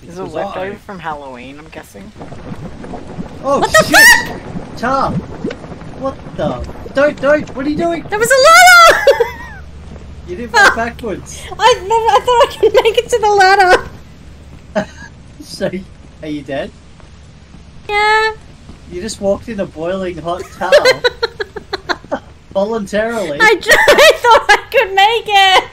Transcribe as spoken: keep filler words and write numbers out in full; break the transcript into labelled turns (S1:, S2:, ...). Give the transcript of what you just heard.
S1: Is it leftover from Halloween, I'm guessing?
S2: Oh
S3: What the
S2: shit! Tom! What the? Don't, don't! What are you doing?
S3: There was a ladder!
S2: You didn't fall backwards.
S3: I never, I thought I could make it to the ladder.
S2: So, are you dead?
S3: Yeah.
S2: You just walked in a boiling hot towel. Voluntarily.
S3: I, I thought I could make it.